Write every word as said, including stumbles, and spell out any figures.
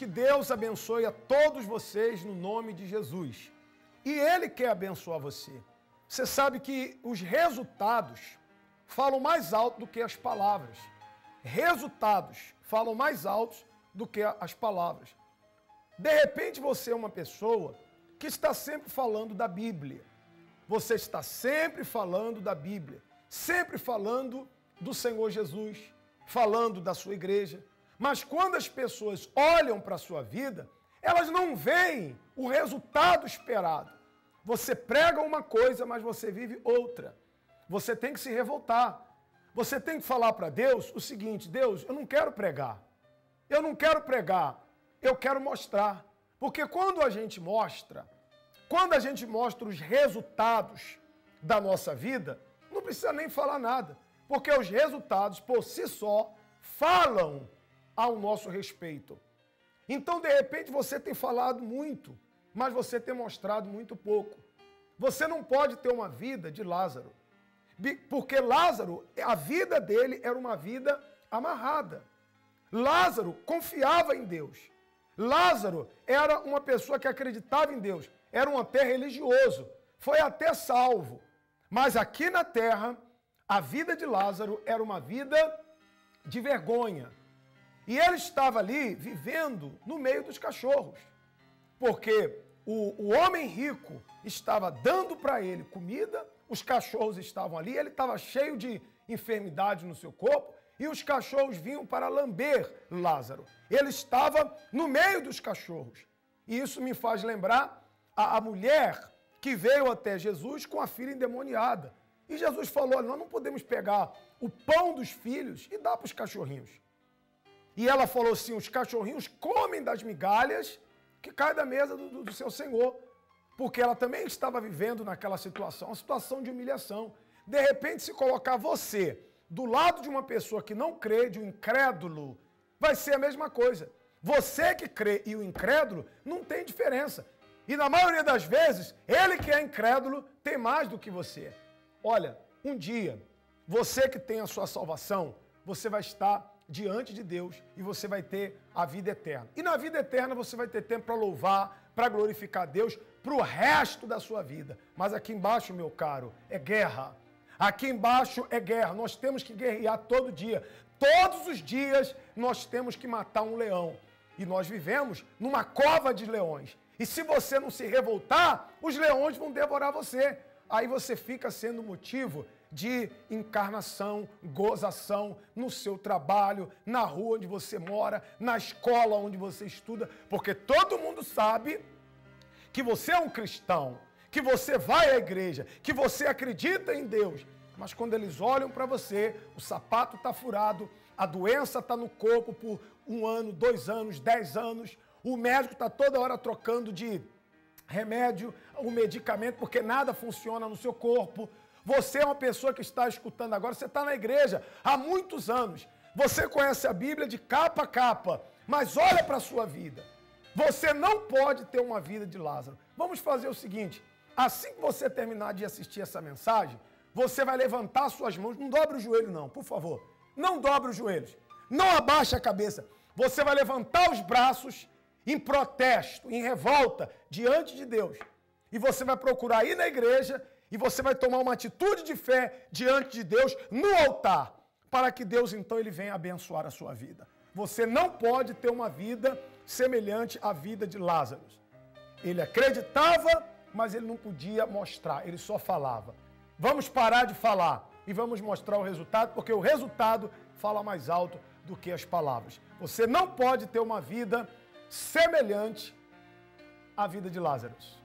que Deus abençoe a todos vocês no nome de Jesus. E Ele quer abençoar você. Você sabe que os resultados falam mais alto do que as palavras. Resultados falam mais altos do que as palavras. De repente você é uma pessoa que está sempre falando da Bíblia. Você está sempre falando da Bíblia. Sempre falando do Senhor Jesus. Falando da sua igreja. Mas quando as pessoas olham para a sua vida, elas não veem o resultado esperado. Você prega uma coisa, mas você vive outra. Você tem que se revoltar. Você tem que falar para Deus o seguinte: Deus, eu não quero pregar. Eu não quero pregar. Eu quero mostrar. Porque quando a gente mostra, quando a gente mostra os resultados da nossa vida, não precisa nem falar nada. Porque os resultados, por si só, falam ao nosso respeito. Então, de repente, você tem falado muito, mas você tem mostrado muito pouco. Você não pode ter uma vida de Lázaro. Porque Lázaro, a vida dele era uma vida amarrada. Lázaro confiava em Deus. Lázaro era uma pessoa que acreditava em Deus. Era um até religioso. Foi até salvo. Mas aqui na terra, a vida de Lázaro era uma vida de vergonha. E ele estava ali vivendo no meio dos cachorros. Porque o, o homem rico estava dando para ele comida, os cachorros estavam ali, ele estava cheio de enfermidade no seu corpo, e os cachorros vinham para lamber Lázaro. Ele estava no meio dos cachorros. E isso me faz lembrar a, a mulher que veio até Jesus com a filha endemoniada. E Jesus falou: nós não podemos pegar o pão dos filhos e dar para os cachorrinhos. E ela falou assim: os cachorrinhos comem das migalhas que caem da mesa do, do seu Senhor. Porque ela também estava vivendo naquela situação, uma situação de humilhação. De repente, se colocar você do lado de uma pessoa que não crê, de um incrédulo, vai ser a mesma coisa. Você que crê e o incrédulo não tem diferença. E na maioria das vezes, ele que é incrédulo tem mais do que você. Olha, um dia, você que tem a sua salvação, você vai estar diante de Deus e você vai ter a vida eterna. E na vida eterna você vai ter tempo para louvar, para glorificar Deus para o resto da sua vida. Mas aqui embaixo, meu caro, é guerra. Aqui embaixo é guerra. Nós temos que guerrear todo dia. Todos os dias nós temos que matar um leão. E nós vivemos numa cova de leões. E se você não se revoltar, os leões vão devorar você. Aí você fica sendo motivo de encarnação, gozação no seu trabalho, na rua onde você mora, na escola onde você estuda, porque todo mundo sabe que você é um cristão, que você vai à igreja, que você acredita em Deus. Mas quando eles olham para você, o sapato está furado, a doença está no corpo por um ano, dois anos, dez anos, o médico está toda hora trocando de remédio, o medicamento, porque nada funciona no seu corpo. Você é uma pessoa que está escutando agora, você está na igreja há muitos anos. Você conhece a Bíblia de capa a capa, mas olha para a sua vida. Você não pode ter uma vida de Lázaro. Vamos fazer o seguinte, assim que você terminar de assistir essa mensagem, você vai levantar suas mãos, não dobre o joelho não, por favor. Não dobre os joelhos, não abaixe a cabeça. Você vai levantar os braços em protesto, em revolta, diante de Deus. E você vai procurar ir na igreja e você vai tomar uma atitude de fé diante de Deus no altar, para que Deus então ele venha abençoar a sua vida. Você não pode ter uma vida semelhante à vida de Lázaro. Ele acreditava, mas ele não podia mostrar, ele só falava. Vamos parar de falar e vamos mostrar o resultado, porque o resultado fala mais alto do que as palavras. Você não pode ter uma vida semelhante à vida de Lázaro.